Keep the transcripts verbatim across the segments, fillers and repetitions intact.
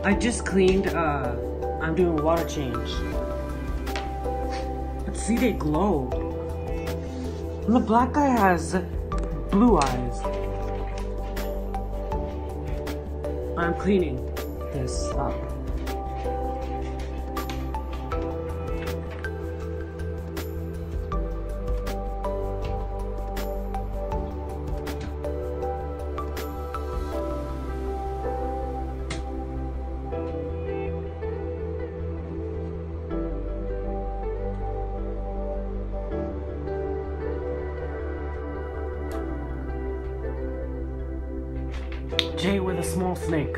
I just cleaned, uh, I'm doing a water change. Let's see, they glow. And the black guy has blue eyes. I'm cleaning this up. Jay with a small snake.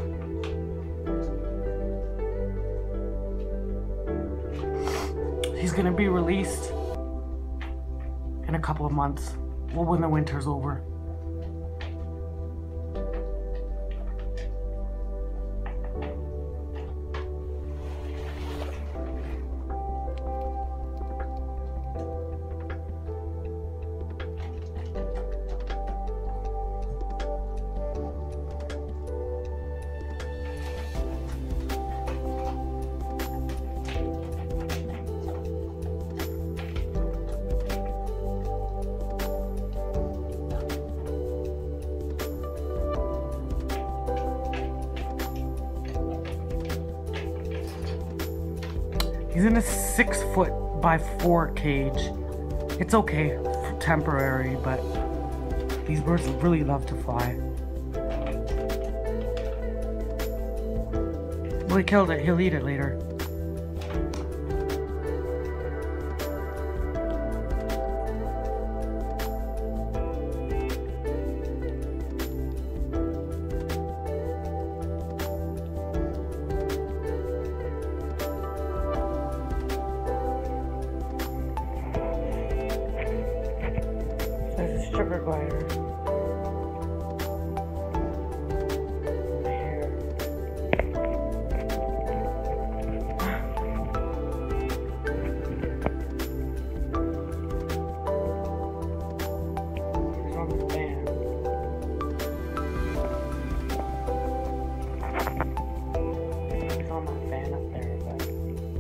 He's gonna be released in a couple of months, well, when the winter's over. He's in a six foot by four cage. It's okay, temporary, but these birds really love to fly. Well, he killed it. He'll eat it later. There's a sugar glider. Here. He's on the fan. He's on that fan up there, but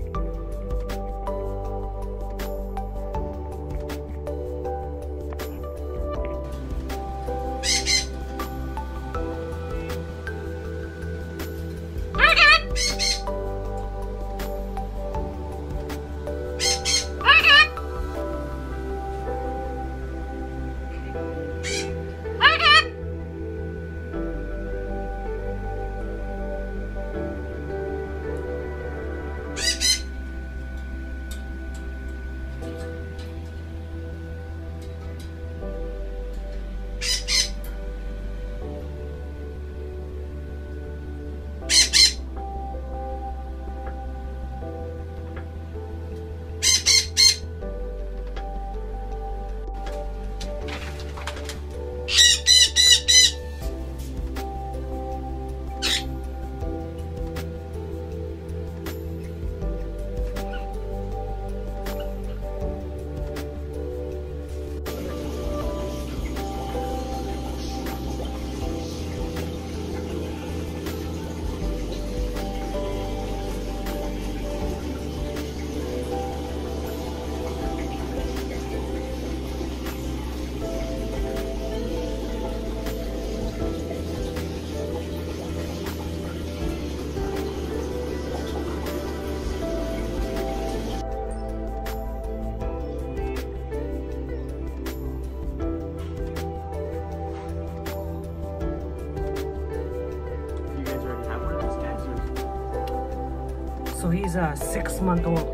so he's a uh, six month old.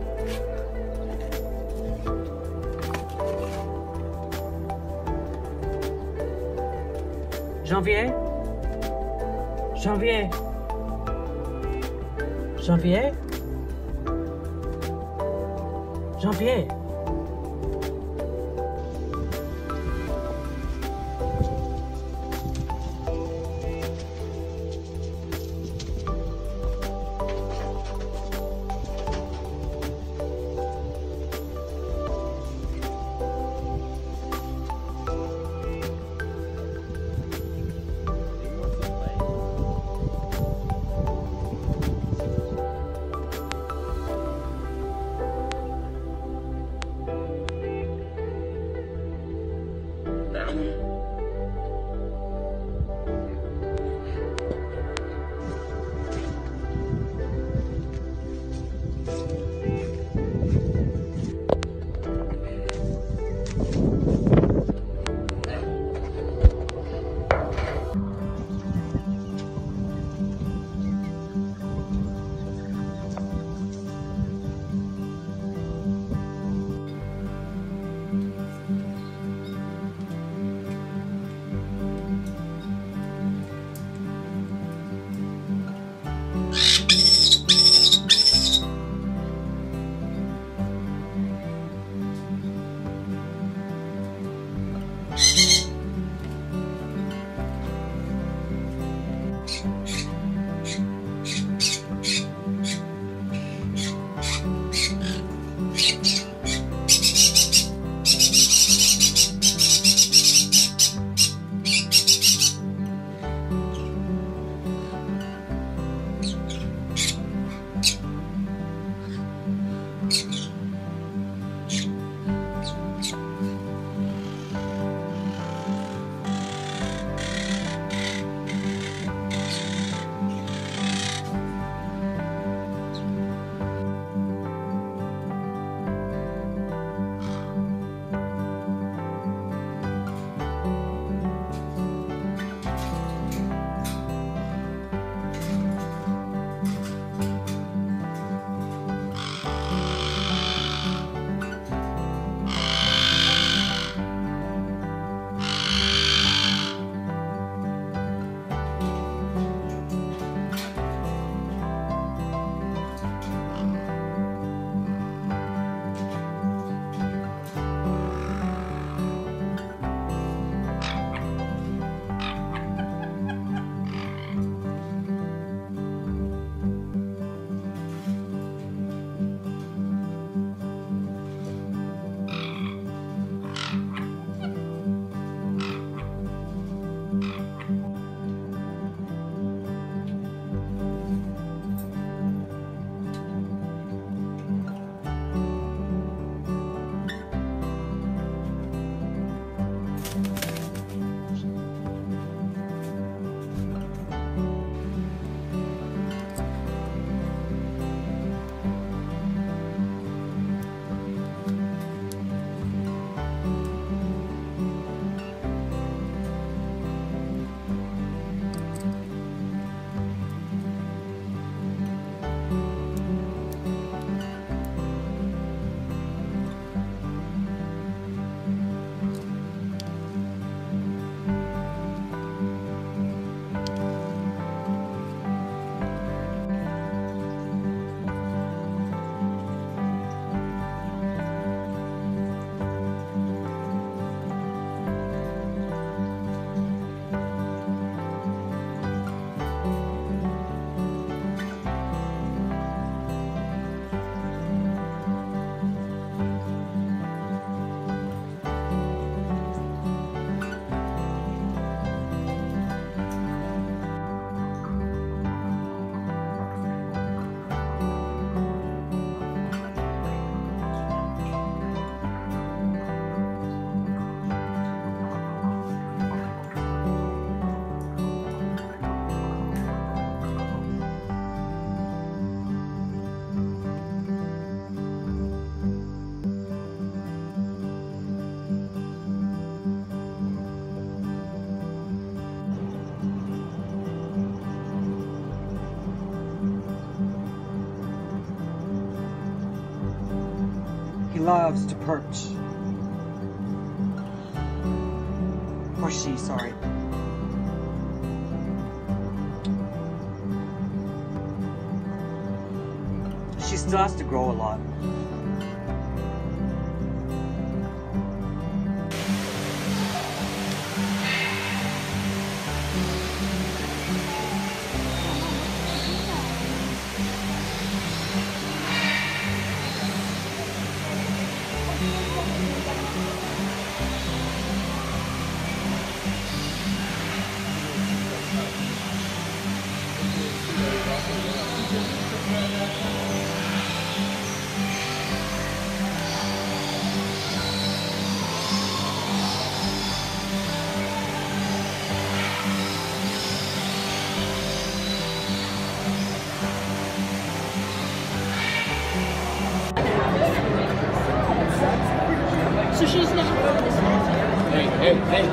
Janvier? Janvier? Janvier? Janvier? Loves to perch. Or she, sorry. She still has to grow a lot. So she's not. Hey, hey, hey.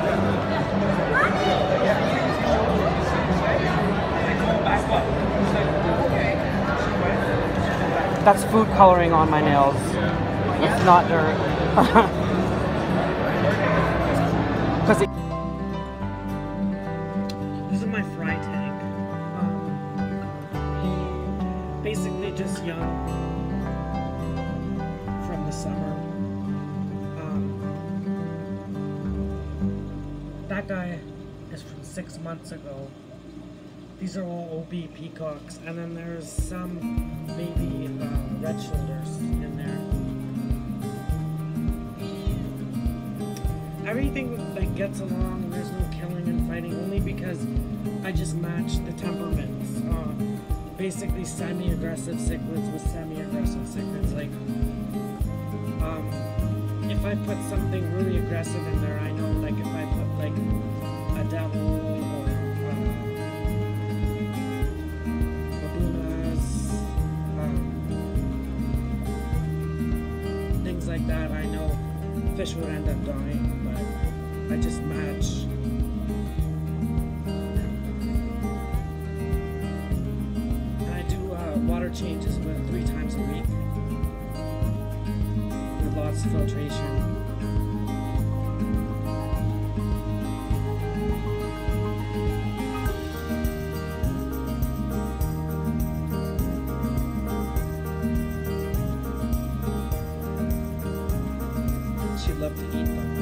That's food coloring on my nails. It's not dirt. Because it... This is my fry tank. Um, basically just young from the summer. Um, that guy is from six months ago. These are all O B peacocks, and then there's some maybe uh, red shoulders in there. Everything like gets along, and there's no killing and fighting, only because I just match the temperaments. Uh, basically, semi-aggressive cichlids with semi-aggressive cichlids. Like, um, if I put something really aggressive in there, I know, like, if I put like a devil or uh, babunas, um, things like that, I know fish would end up dying. But I just match. And I do uh, water changes about three times a week with lots of filtration. She'd love to eat them.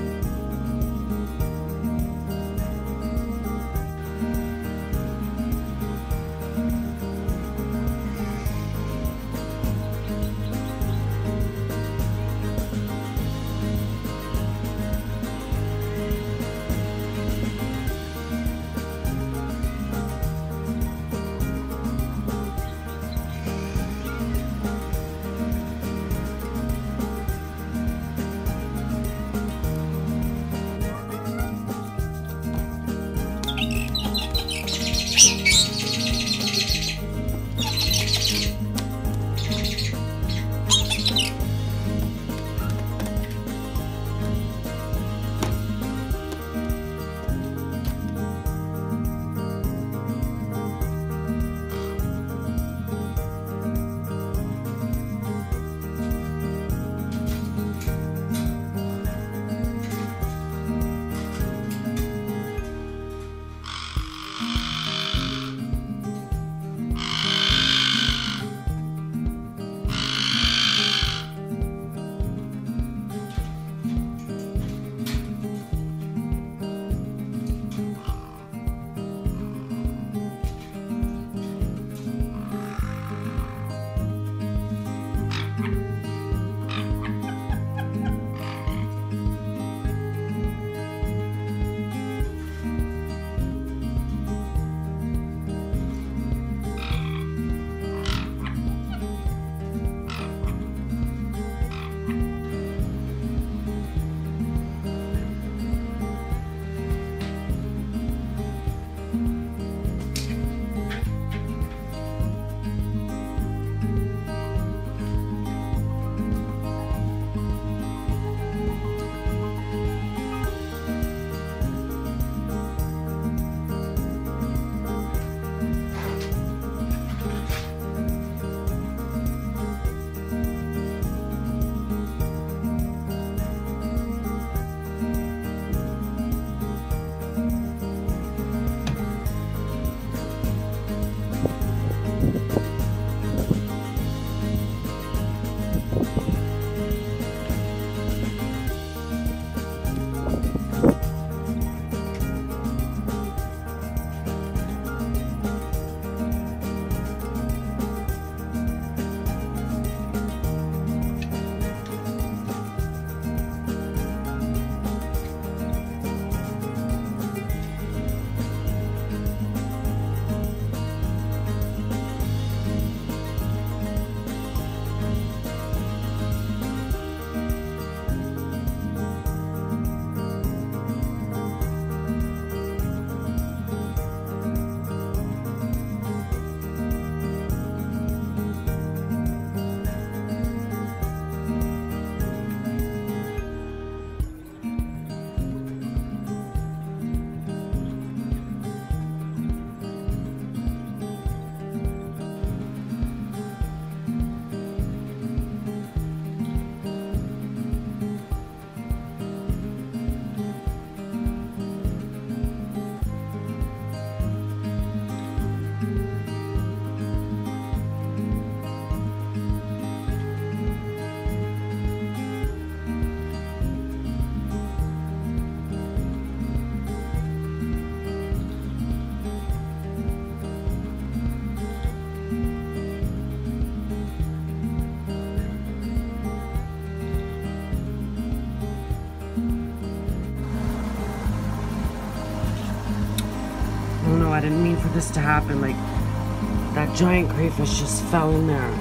I didn't mean for this to happen. Like, that giant crayfish just fell in there.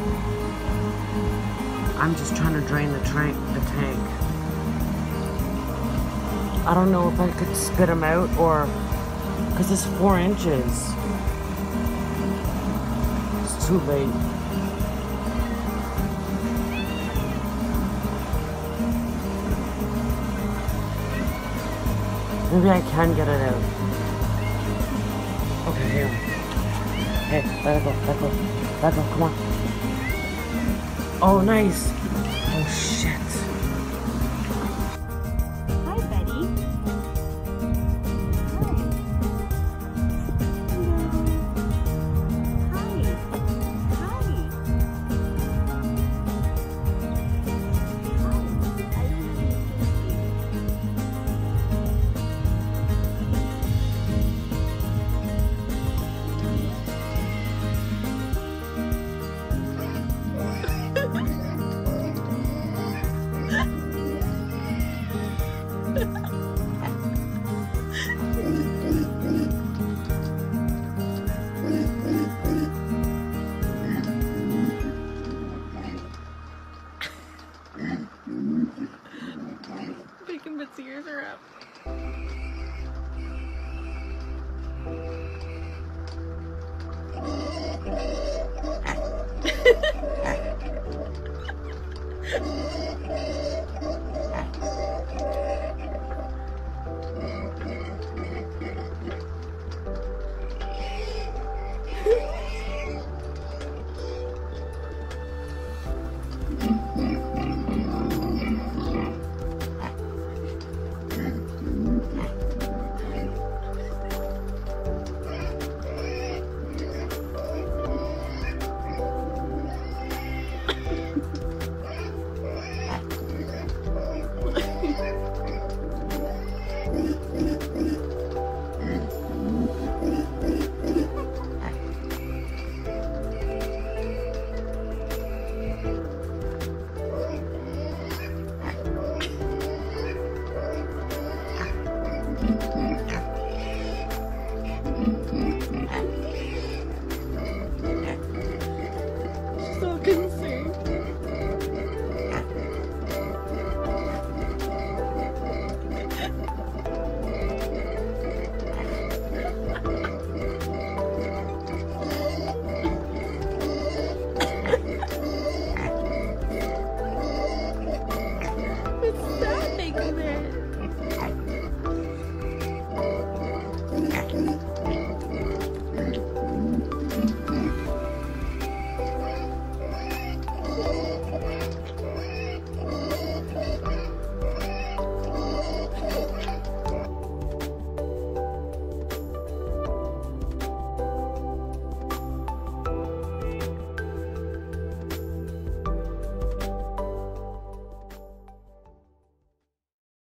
I'm just trying to drain the, tra the tank. I don't know if I could spit him out or... because it's four inches. It's too late. Maybe I can get it out. Okay, here. Hey, let it go, let it go, let it go, come on. Oh, nice. Oh, shit.